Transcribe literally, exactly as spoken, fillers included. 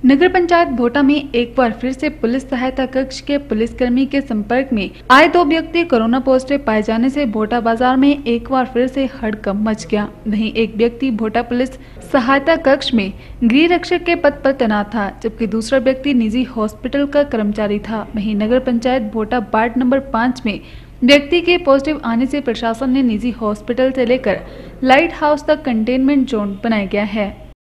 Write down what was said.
नगर पंचायत भोटा में एक बार फिर से पुलिस सहायता कक्ष के पुलिसकर्मी के संपर्क में आए दो व्यक्ति कोरोना पॉजिटिव पाए जाने से भोटा बाजार में एक बार फिर से हड़कंप मच गया। वहीं एक व्यक्ति भोटा पुलिस सहायता कक्ष में गृह रक्षक के पद पर तैनात था, जबकि दूसरा व्यक्ति निजी हॉस्पिटल का कर्मचारी था। वहीं नगर पंचायत भोटा वार्ड नंबर पाँच में व्यक्ति के पॉजिटिव आने से प्रशासन ने निजी हॉस्पिटल से लेकर लाइट हाउस तक कंटेनमेंट जोन बनाया गया है।